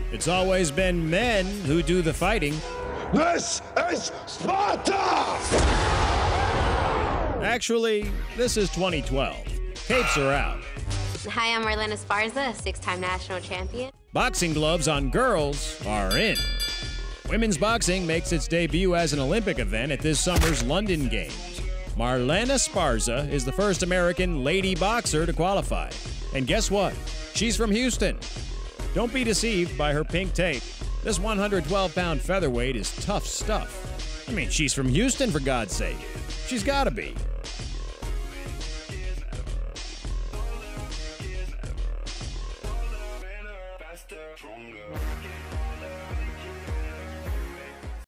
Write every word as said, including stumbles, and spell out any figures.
It's always been men who do the fighting. This is Sparta! Actually, this is twenty twelve. Capes are out. Hi, I'm Marlen Esparza, six-time national champion. Boxing gloves on girls are in. Women's boxing makes its debut as an Olympic event at this summer's London Games. Marlen Esparza is the first American lady boxer to qualify. And guess what? She's from Houston. Don't be deceived by her pink tape. This one hundred twelve pound featherweight is tough stuff. I mean, she's from Houston, for God's sake. She's gotta be.